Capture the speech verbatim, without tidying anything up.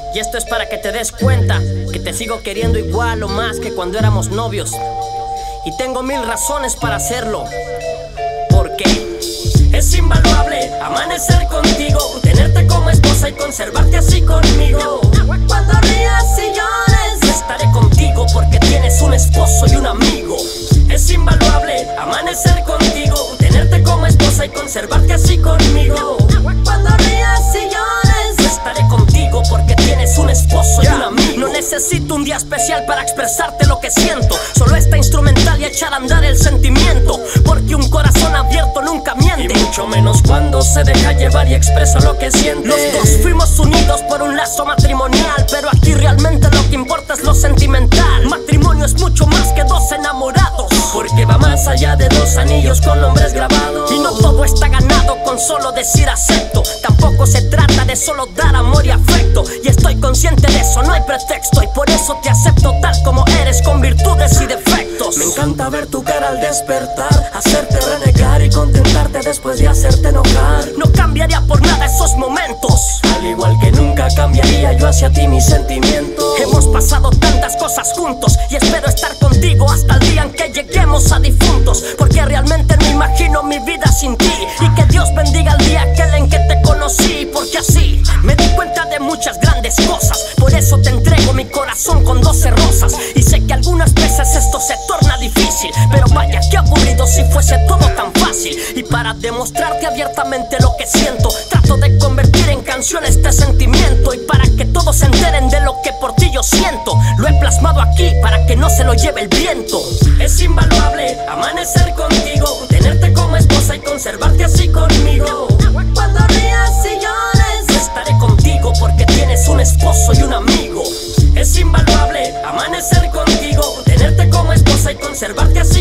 Y esto es para que te des cuenta que te sigo queriendo igual o más que cuando éramos novios. Y tengo mil razones para hacerlo. Porque es invaluable amanecer contigo, tenerte como esposa y conservarte así conmigo. Cuando rías y llores, estaré contigo porque tienes un esposo y un amigo. Es invaluable amanecer contigo, tenerte como esposa y conservarte así conmigo. Cuando rías y llores, estaré contigo porque tienes un esposo y un amigo. No necesito un día especial para expresarte lo que siento, solo esta instrumental y echar a andar el sentimiento. Porque un corazón abierto nunca miente, y mucho menos cuando se deja llevar y expresa lo que siente. Los dos fuimos unidos por un lazo matrimonial, pero aquí realmente lo que importa es lo sentimental. Matrimonio es mucho más que dos enamorados, porque va más allá de dos anillos con nombres grabados. Y no todo está ganado con solo decir acepto, tampoco se trata de solo dar amor y afecto. Y estoy consciente de eso, no hay pretexto, y por eso te acepto tal como eres, con virtudes y defectos. Me encanta ver tu cara al despertar, hacerte renegar y contentarte después de hacerte enojar. No cambiaría por nada esos momentos, al igual que nunca cambiaría yo hacia ti mis sentimientos. Hemos pasado tantas cosas juntos y espero estar contigo hasta el día en que lleguemos a difuntos, porque realmente no imagino mi vida sin ti. Y que Dios bendiga el día aquel en que te conocí, porque así me di cuenta de muchas grandes cosas. Por eso te entrego mi corazón con doce rosas. Y sé que algunas veces esto se torna difícil, pero vaya que aburrido si fuese todo tan fácil. Y para demostrarte abiertamente lo que siento, trato de convertir en canción este sentimiento. Y para que todos se enteren de lo que por ti yo siento, lo he plasmado aquí para que no se lo lleve el viento. Es invaluable amanecer contigo, tenerte como esposa y conservarte así conmigo. Cuando rías y llores, estaré contigo porque tienes un esposo y un amigo. Es invaluable amanecer contigo, tenerte como esposa y conservarte así